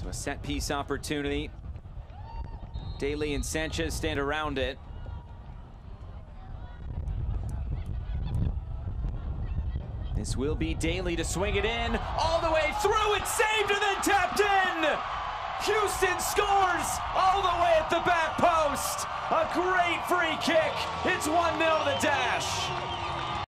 So a set piece opportunity. Daly and Sanchez stand around it. This will be Daly to swing it in, all the way through, it's saved and then tapped in! Houston scores all the way at the back post! A great free kick, it's 1-0 the Dash!